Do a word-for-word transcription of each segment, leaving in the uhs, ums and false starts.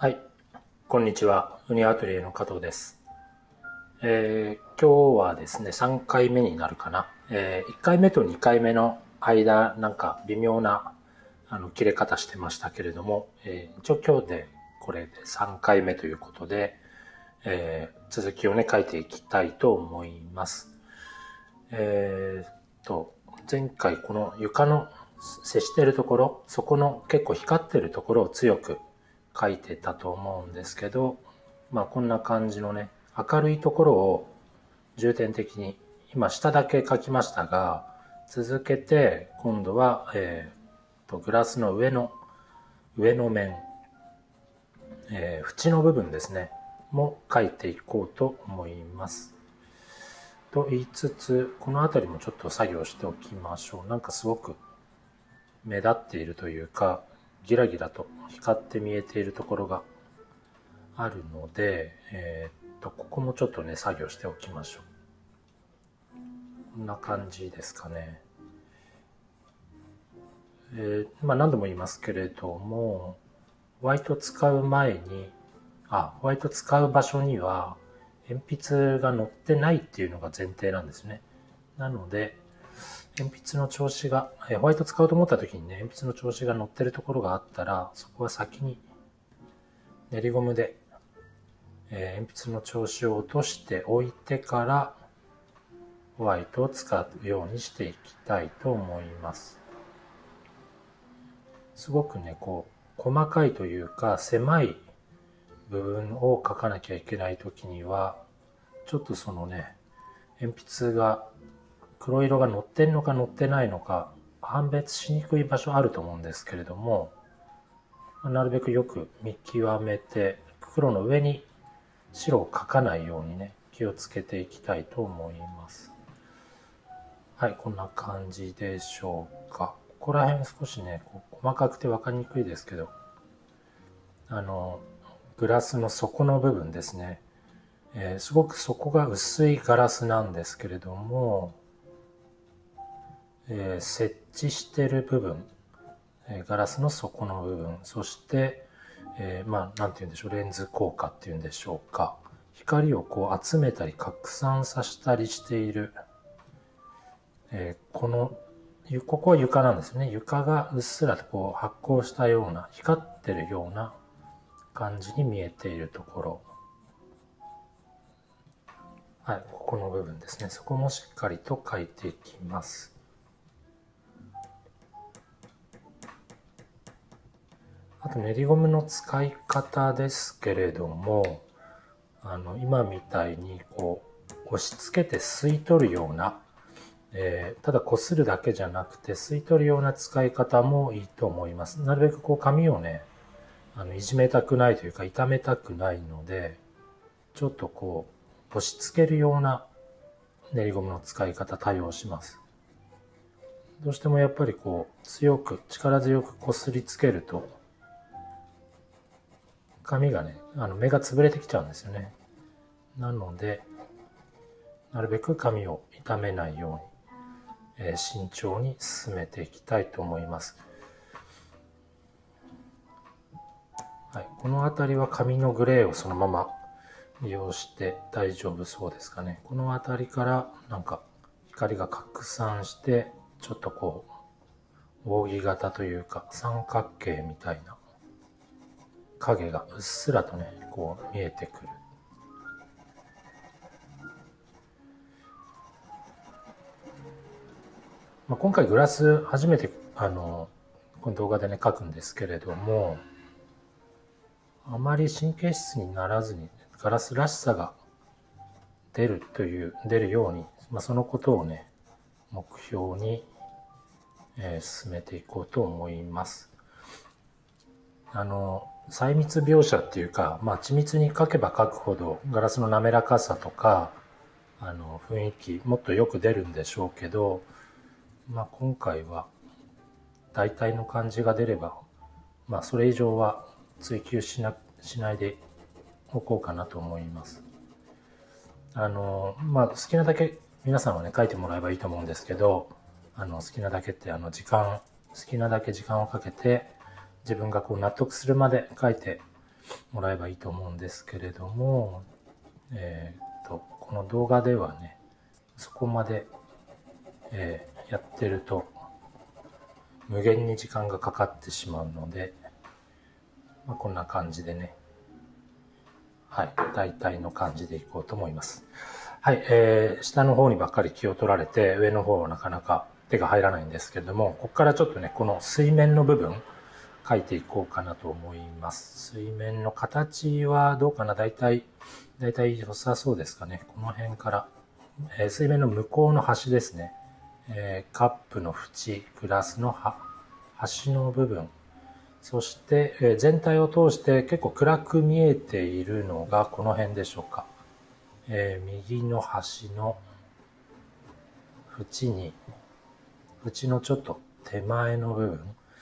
はい、こんにちは。ウニアトリエの加藤です。えー、今日はですね、さんかいめになるかな。えー、いっかいめとにかいめの間、なんか微妙なあの切れ方してましたけれども、えー、一応今日でこれでさんかいめということで、えー、続きをね、書いていきたいと思います。えー、と、前回この床の接しているところ、そこの結構光ってるところを強く書いてたと思うんですけど、まあこんな感じのね、明るいところを重点的に、今下だけ書きましたが、続けて今度は、えー、とグラスの上の、上の面、えー、縁の部分ですね、も書いていこうと思います。と言いつつ、この辺りもちょっと作業しておきましょう。なんかすごく目立っているというか、ギラギラと光って見えているところがあるので、えー、っと、ここもちょっとね、作業しておきましょう。こんな感じですかね。えー、まあ何度も言いますけれども、ホワイト使う前に、あ、ホワイト使う場所には鉛筆が乗ってないっていうのが前提なんですね。なので、鉛筆の調子が、ホワイト使おうと思った時にね、鉛筆の調子が乗ってるところがあったら、そこは先に練りゴムで、えー、鉛筆の調子を落としておいてから、ホワイトを使うようにしていきたいと思います。すごくね、こう、細かいというか、狭い部分を書かなきゃいけないときには、ちょっとそのね、鉛筆が黒色が乗ってんのか乗ってないのか判別しにくい場所あると思うんですけれども、なるべくよく見極めて、黒の上に白を描かないようにね、気をつけていきたいと思います。はい、こんな感じでしょうか。ここら辺少しね、細かくて分かりにくいですけど、あの、グラスの底の部分ですね。えー、すごく底が薄いガラスなんですけれども、えー、設置している部分、えー、ガラスの底の部分、そして、えー、まあ、なんて言うんでしょう、レンズ効果っていうんでしょうか。光をこう集めたり拡散させたりしている、えー、この、ここは床なんですね。床がうっすらとこう発光したような、光ってるような感じに見えているところ。はい、ここの部分ですね。そこもしっかりと書いていきます。あと練りゴムの使い方ですけれども、あの今みたいにこう押し付けて吸い取るような、えー、ただ擦るだけじゃなくて吸い取るような使い方もいいと思います。なるべくこう紙をね、あのいじめたくないというか傷めたくないので、ちょっとこう押し付けるような練りゴムの使い方対応します。どうしてもやっぱりこう強く力強くこすりつけると紙がね、あの目が潰れてきちゃうんですよね。なのでなるべく紙を傷めないように、えー、慎重に進めていきたいと思います。はい、この辺りは紙のグレーをそのまま利用して大丈夫そうですかね。この辺りからなんか光が拡散してちょっとこう扇形というか三角形みたいな影がうっすらとねこう見えてくる。まあ、今回グラス初めてあのこの動画でね描くんですけれども、あまり神経質にならずにガラスらしさが出るという出るように、まあ、そのことをね目標に、えー、進めていこうと思います。あの細密描写っていうか、まあ、緻密に描けば描くほどガラスの滑らかさとかあの雰囲気もっとよく出るんでしょうけど、まあ、今回は大体の感じが出れば、まあ、それ以上は追求しな、しないでおこうかなと思います。あの、まあ、好きなだけ皆さんはね、書いてもらえばいいと思うんですけど、あの、好きなだけって、あの、時間、好きなだけ時間をかけて、自分がこう納得するまで書いてもらえばいいと思うんですけれども、えー、っと、この動画ではね、そこまで、えー、やってると無限に時間がかかってしまうので、まあ、こんな感じでね、はい、大体の感じでいこうと思います。はい、えー、下の方にばっかり気を取られて、上の方はなかなか手が入らないんですけれども、ここからちょっとね、この水面の部分、描いていこうかなと思います。水面の形はどうかな、大体、大体良さそうですかね。この辺から、えー、水面の向こうの端ですね。えー、カップの縁、グラスの端の部分、そして、えー、全体を通して結構暗く見えているのがこの辺でしょうか。えー、右の端の縁に、縁のちょっと手前の部分、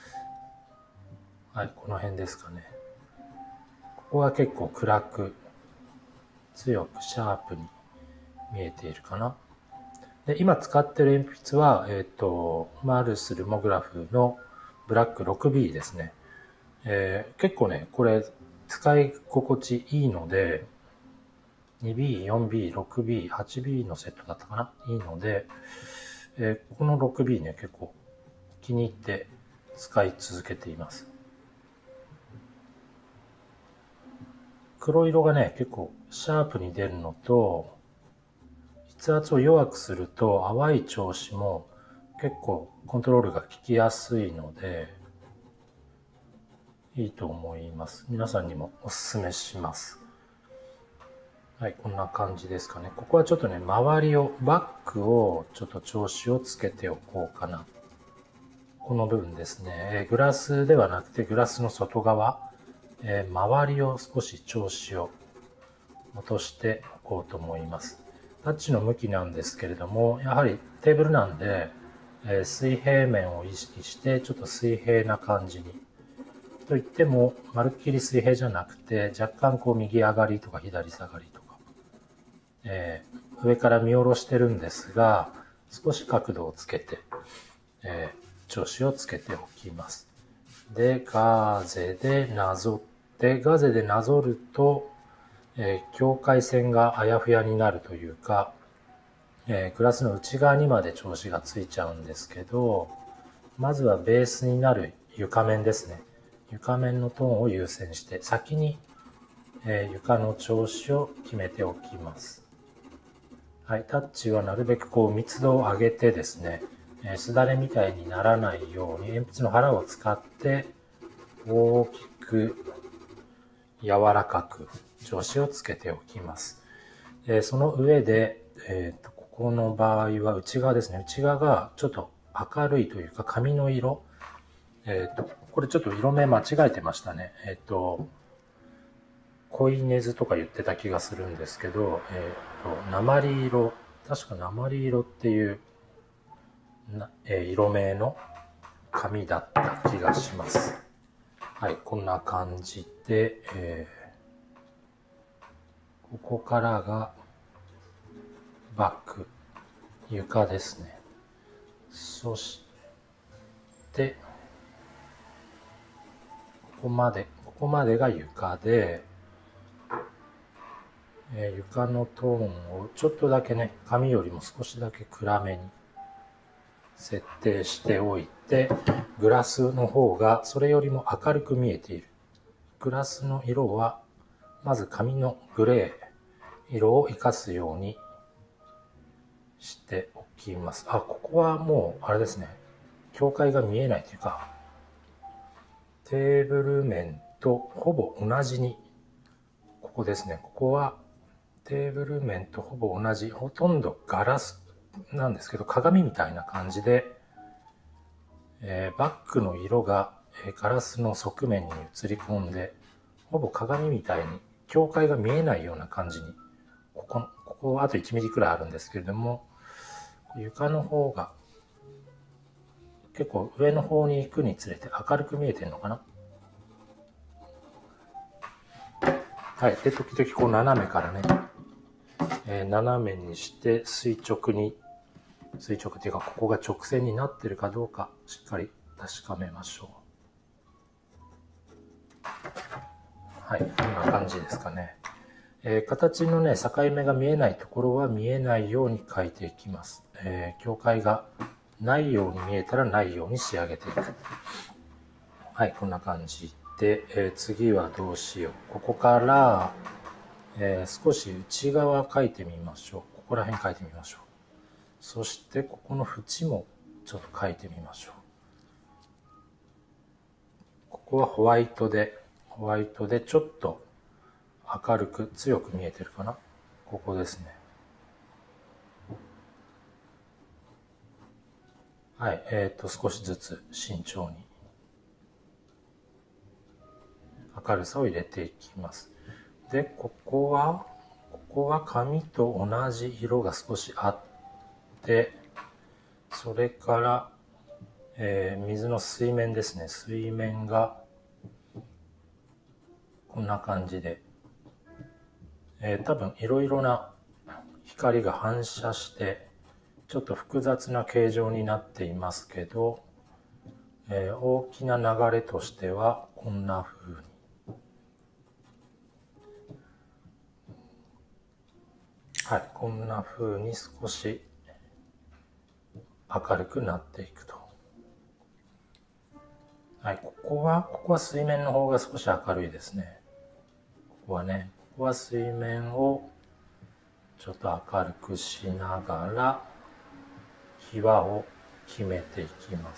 はい、この辺ですかね。ここは結構暗く、強くシャープに見えているかな。で、今使ってる鉛筆は、えっと、マルスルモグラフのブラック ろくビー ですね。えー、結構ね、これ使い心地いいので、にビー、よんビー、ろくビー、はちビー のセットだったかないいので、えー、この ろくビー ね、結構気に入って使い続けています。黒色がね、結構シャープに出るのと、筆圧を弱くすると淡い調子も結構コントロールが効きやすいので、いいと思います。皆さんにもおすすめします。はい、こんな感じですかね。ここはちょっとね、周りを、バックをちょっと調子をつけておこうかな。この部分ですね。グラスではなくてグラスの外側、えー、周りを少し調子を落としておこうと思います。タッチの向きなんですけれども、やはりテーブルなんで、えー、水平面を意識してちょっと水平な感じに。といっても、まるっきり水平じゃなくて、若干こう右上がりとか左下がりとか、えー、上から見下ろしてるんですが、少し角度をつけて、えー、調子をつけておきます。で、ガーゼでなぞって、ガーゼでなぞると、えー、境界線があやふやになるというか、えー、グラスの内側にまで調子がついちゃうんですけど、まずはベースになる床面ですね。床面のトーンを優先して、先に、えー、床の調子を決めておきます。はい、タッチはなるべくこう密度を上げてですね、えー、すだれみたいにならないように鉛筆の腹を使って大きく柔らかく調子をつけておきます。えー、その上で、えーと、ここの場合は内側ですね。内側がちょっと明るいというか紙の色。えっと、これちょっと色目間違えてましたね。えっと、濃いネズとか言ってた気がするんですけど、えっと、鉛色、確か鉛色っていうな、えー、色名の紙だった気がします。はい、こんな感じで、えー、ここからがバック、床ですね。そして、ここまで、ここまでが床で、えー、床のトーンをちょっとだけね、紙よりも少しだけ暗めに設定しておいて、グラスの方がそれよりも明るく見えている。グラスの色は、まず紙のグレー色を活かすようにしておきます。あ、ここはもう、あれですね。境界が見えないというか、テーブル面とほぼ同じに、ここですね。ここはテーブル面とほぼ同じ、ほとんどガラスなんですけど、鏡みたいな感じで、えー、バックの色がガラスの側面に映り込んで、ほぼ鏡みたいに境界が見えないような感じに、ここ、ここあといちミリくらいあるんですけれども、床の方が結構上の方に行くにつれて明るく見えてるのかな。はい。で、時々こう斜めからね、えー、斜めにして垂直に、垂直っていうかここが直線になってるかどうかしっかり確かめましょう。 はい、こんな感じですかね。えー、形のね、境目が見えないところは見えないように描いていきます。えー、境界がないように見えたらないように仕上げていく。はい、こんな感じで、えー、次はどうしよう。ここから、えー、少し内側描いてみましょう。ここら辺描いてみましょう。そしてここの縁もちょっと描いてみましょう。ここはホワイトで、ホワイトでちょっと明るく強く見えてるかな。ここですね。はい、えっと、少しずつ慎重に明るさを入れていきます。で、ここは、ここは紙と同じ色が少しあって、それから、えー、水の水面ですね。水面が、こんな感じで、えー、多分いろいろな光が反射して、ちょっと複雑な形状になっていますけど、えー、大きな流れとしては、こんな風に。はい、こんな風に少し明るくなっていくと。はい、ここは、ここは水面の方が少し明るいですね。ここはね、ここは水面をちょっと明るくしながら、際を決めていきます。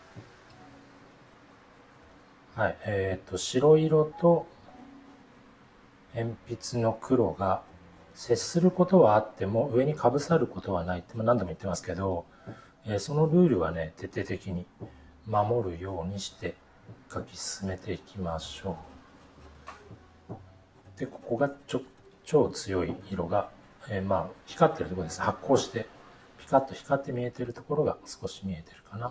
はい、えっと、白色と鉛筆の黒が接することはあっても上にかぶさることはないって何度も言ってますけど、えー、そのルールはね、徹底的に守るようにして書き進めていきましょう。で、ここがちょ超強い色が、えー、まあ光ってるところです。発光してピカッと光って見えてるところが少し見えてるかな。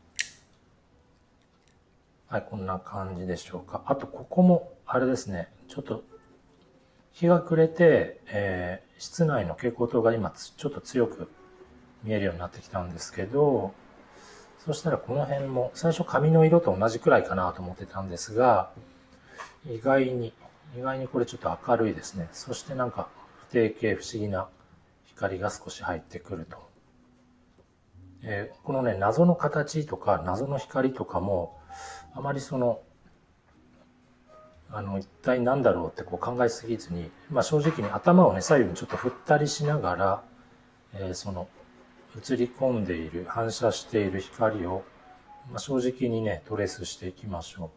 はい、こんな感じでしょうか。あとここもあれですね、ちょっと日が暮れて、えー、室内の蛍光灯が今ちょっと強く見えるようになってきたんですけど、そしたらこの辺も最初紙の色と同じくらいかなと思ってたんですが、意外に、意外にこれちょっと明るいですね。そしてなんか不定形不思議な光が少し入ってくると。えー、このね、謎の形とか謎の光とかも、あまりその、あの、一体何だろうってこう考えすぎずに、まあ正直に頭をね、左右にちょっと振ったりしながら、えー、その、映り込んでいる、反射している光を、まあ、正直にね、トレースしていきましょ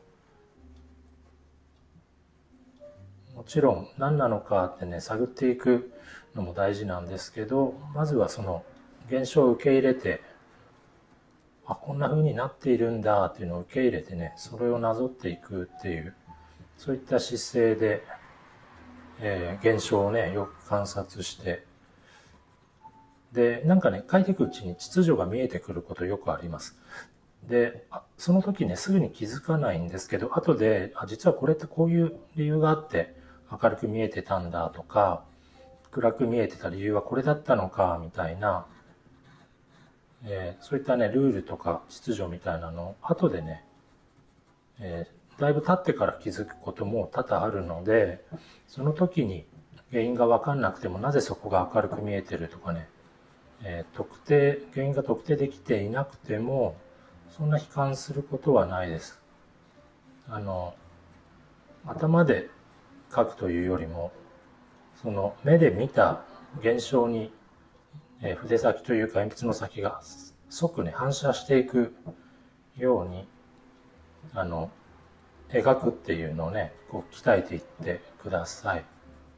う。もちろん何なのかってね、探っていくのも大事なんですけど、まずはその現象を受け入れて、あ、こんな風になっているんだっていうのを受け入れてね、それをなぞっていくっていう、そういった姿勢で、えー、現象をね、よく観察して、で、なんかね、書いていくうちに秩序が見えてくることよくあります。で、その時ね、すぐに気づかないんですけど、後で、あ、実はこれってこういう理由があって明るく見えてたんだとか、暗く見えてた理由はこれだったのか、みたいな、えー、そういったね、ルールとか秩序みたいなのを後でね、えー、だいぶ経ってから気づくことも多々あるので、その時に原因がわかんなくてもなぜそこが明るく見えてるとかね、えー、特定、原因が特定できていなくても、そんな悲観することはないです。あの、頭で書くというよりも、その目で見た現象に、えー、筆先というか鉛筆の先が即ね、反射していくように、あの、描くっていうのをね、こう鍛えていってください。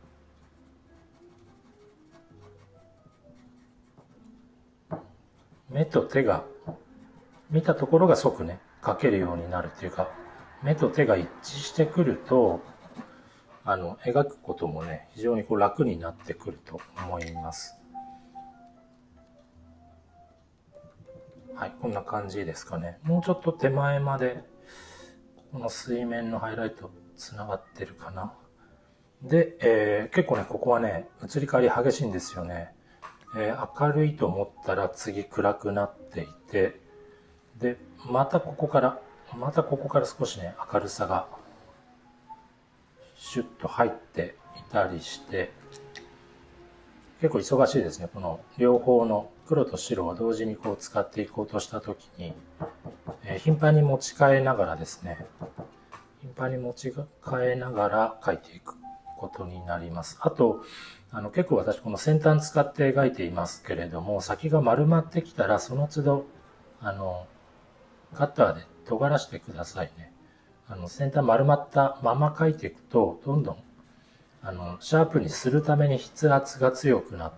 目と手が、見たところが即ね、描けるようになるっていうか、目と手が一致してくると、あの、描くこともね、非常にこう楽になってくると思います。はい、こんな感じですかね。もうちょっと手前まで、この水面のハイライトつながってるかな。で、えー、結構ね、ここはね、移り変わり激しいんですよね。えー、明るいと思ったら次暗くなっていて、で、またここから、またここから少しね、明るさがシュッと入っていたりして、結構忙しいですね。この両方の黒と白を同時にこう使っていこうとしたときに、えー、頻繁に持ち替えながらですね、頻繁に持ち替えながら描いていくことになります。あと、あの結構私この先端使って描いていますけれども、先が丸まってきたらその都度、あの、カッターで尖らしてくださいね。あの先端丸まったまま描いていくと、どんどんあのシャープにするために筆圧が強くなって、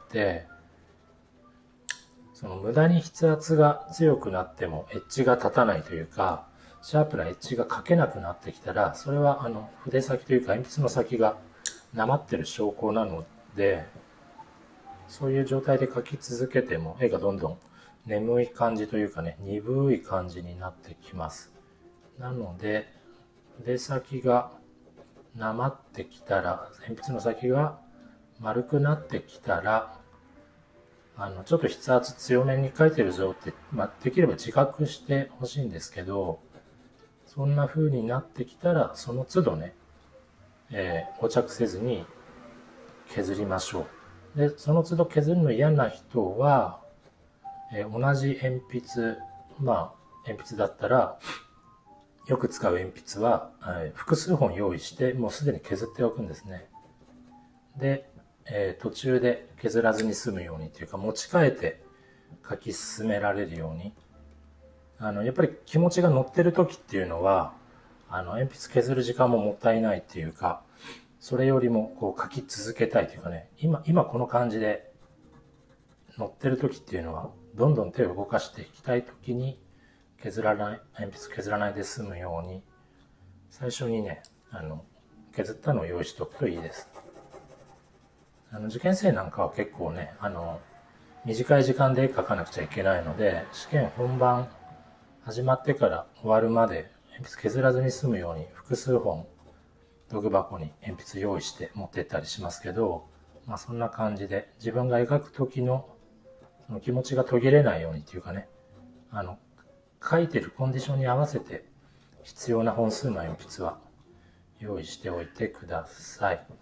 その無駄に筆圧が強くなってもエッジが立たないというか、シャープなエッジが描けなくなってきたら、それはあの筆先というか鉛筆の先がなまってる証拠なので、そういう状態で描き続けても絵がどんどん眠い感じというかね、鈍い感じになってきます。なので、筆先がなまってきたら、鉛筆の先が丸くなってきたら、あの、ちょっと筆圧強めに描いてるぞって、まあ、できれば自覚してほしいんですけど、そんな風になってきたら、その都度ね、えー、固着せずに削りましょう。で、その都度削るの嫌な人は、えー、同じ鉛筆、まあ、鉛筆だったら、よく使う鉛筆は、えー、複数本用意して、もうすでに削っておくんですね。で、えー、途中で削らずに済むようにというか、持ち替えて書き進められるように。あの、やっぱり気持ちが乗ってる時っていうのは、あの、鉛筆削る時間ももったいないっていうか、それよりもこう書き続けたいというかね、今、今この感じで乗ってる時っていうのは、どんどん手を動かしていきたい時に、削らない、鉛筆削らないで済むように、最初にね、あの、削ったのを用意しておくといいです。あの、受験生なんかは結構ね、あの、短い時間で絵描かなくちゃいけないので、試験本番始まってから終わるまで鉛筆削らずに済むように複数本道具箱に鉛筆用意して持ってったりしますけど、まあそんな感じで自分が描く時のその気持ちが途切れないようにっていうかね、あの、書いてるコンディションに合わせて必要な本数の鉛筆は用意しておいてください。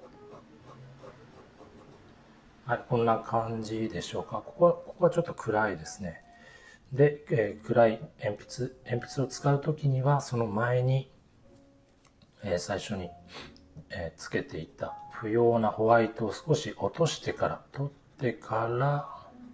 はい、こんな感じでしょうか。ここは、ここはちょっと暗いですね。で、えー、暗い鉛筆、鉛筆を使うときには、その前に、えー、最初に、えー、つけていた不要なホワイトを少し落としてから、取ってから、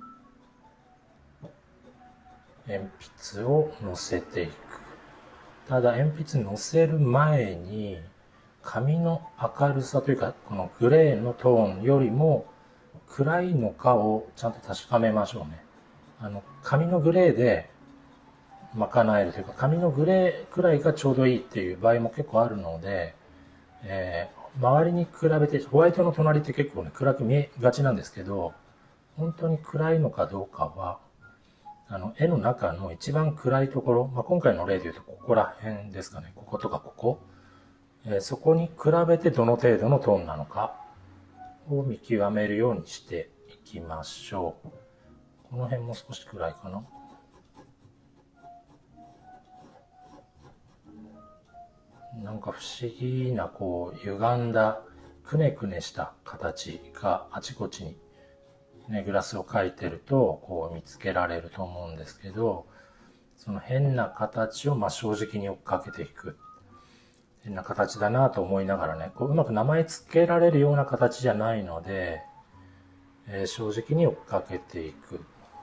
鉛筆を乗せていく。ただ、鉛筆乗せる前に、紙の明るさというか、このグレーのトーンよりも、暗いのかをちゃんと確かめましょうね。あの、紙のグレーで賄えるというか、紙のグレーくらいがちょうどいいっていう場合も結構あるので、えー、周りに比べて、ホワイトの隣って結構ね、暗く見えがちなんですけど、本当に暗いのかどうかは、あの、絵の中の一番暗いところ、まあ、今回の例で言うとここら辺ですかね、こことかここ、えー、そこに比べてどの程度のトーンなのか、を見極めるようにしていきましょう。この辺も少し暗いかな。なんか不思議なこう歪んだくねくねした形があちこちに、ね、グラスを描いてるとこう見つけられると思うんですけど、その変な形をまあ正直に追っかけていく。変な形だなと思いながらね、こううまく名前つけられるような形じゃないので、えー、正直に追っかけていく。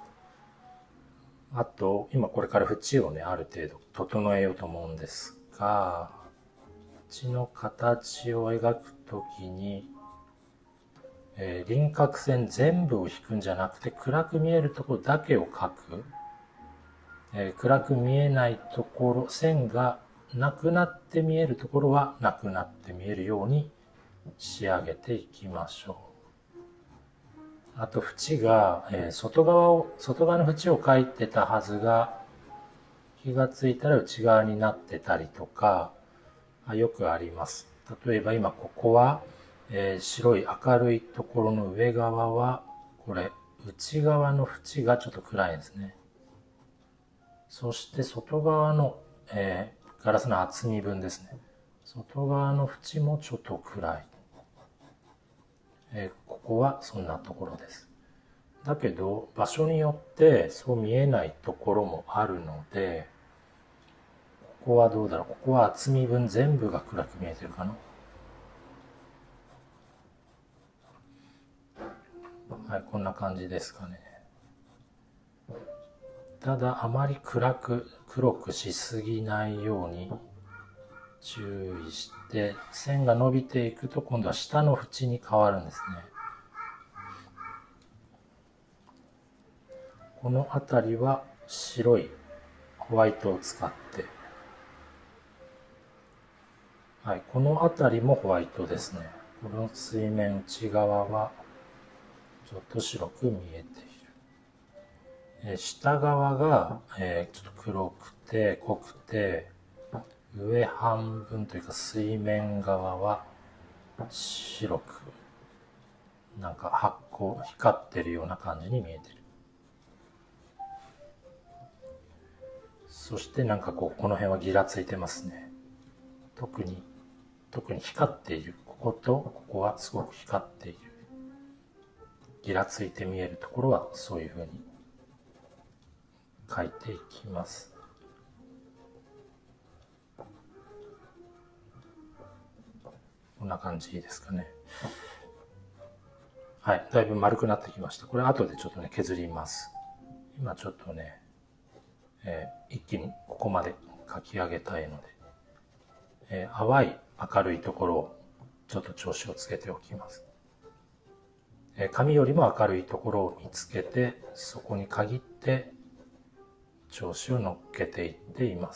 あと、今これから縁をね、ある程度整えようと思うんですが、縁の形を描くときに、えー、輪郭線全部を引くんじゃなくて、暗く見えるところだけを描く。えー、暗く見えないところ、線がなくなって見えるところはなくなって見えるように仕上げていきましょう。あと縁が、えー、外側を、外側の縁を描いてたはずが、気がついたら内側になってたりとか、よくあります。例えば今ここは、えー、白い明るいところの上側は、これ内側の縁がちょっと暗いですね。そして外側の、えー、ガラスの厚み分ですね。 外側の縁もちょっと暗い。えー、ここはそんなところです。だけど、場所によってそう見えないところもあるので、ここはどうだろう。ここは厚み分全部が暗く見えてるかな。はい、こんな感じですかね。ただ、あまり暗く、黒くしすぎないように注意して、線が伸びていくと今度は下の縁に変わるんですね。この辺りは白いホワイトを使って、はい、この辺りもホワイトですね。この水面内側はちょっと白く見えている。え下側が、えー、ちょっと黒くて濃くて、上半分というか水面側は白く、なんか発光、光ってるような感じに見えてる。そしてなんかこう、この辺はギラついてますね。特に、特に光っている。こことここはすごく光っている。ギラついて見えるところはそういう風に描いていきます。こんな感じですかね。はい。だいぶ丸くなってきました。これ後でちょっとね、削ります。今ちょっとね、えー、一気にここまで描き上げたいので、えー、淡い明るいところをちょっと調子をつけておきます。えー、紙よりも明るいところを見つけて、そこに限って調子を乗っけていっています。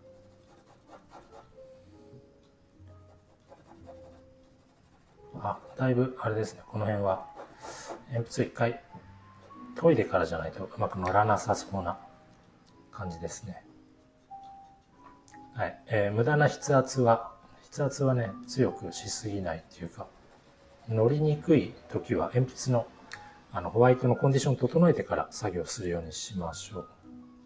あ、だいぶあれですね。この辺は鉛筆を一回研いでからじゃないとうまく乗らなさそうな感じですね。はい。えー、無駄な筆圧は、筆圧はね、強くしすぎないっていうか、乗りにくい時は鉛筆のあのホワイトのコンディションを整えてから作業するようにしましょう。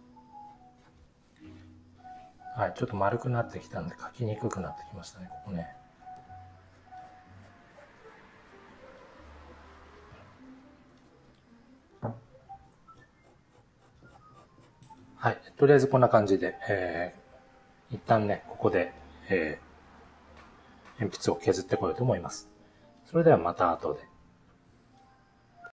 はい。ちょっと丸くなってきたので書きにくくなってきましたね、ここね。はい。とりあえずこんな感じで、えー、一旦ね、ここで、えー、鉛筆を削ってこようと思います。それではまた後で。